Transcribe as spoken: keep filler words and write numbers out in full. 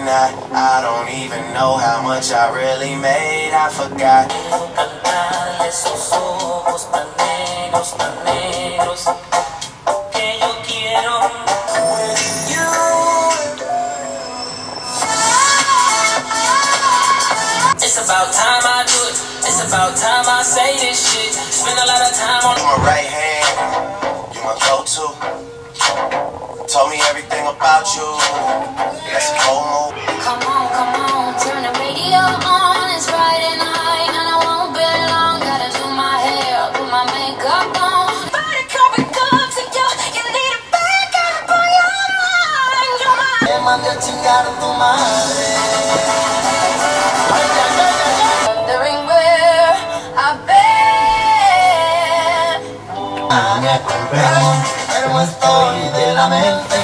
not. I don't even know how much I really made. I forgot. Esos ojos tan negros, tan negros, que yo quiero with you. It's about time I do it. It's about time I say this shit. Spend a lot of time on my right hand. You my go-to. Told me everything about you. That's a cold move. Come on, come on, turn the radio on. It's Friday night and I won't be long. Gotta do my hair, put my makeup on. Body cover good to you. You need a backup on your mind. Your mind. Te mandé a chingar a tu madre. Wondering where I've been. Me enfermo, enfermo estoy de la mente.